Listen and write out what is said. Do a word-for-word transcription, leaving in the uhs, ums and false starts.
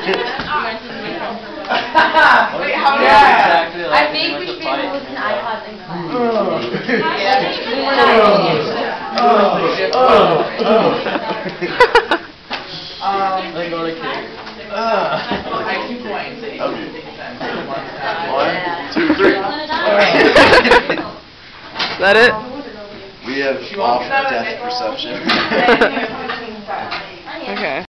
Wait, how many? Yeah. I think we should be able to listen to iPods in class. Um, They go to kids. I two points. One, two, three. Is that it? We have off death perception. Okay.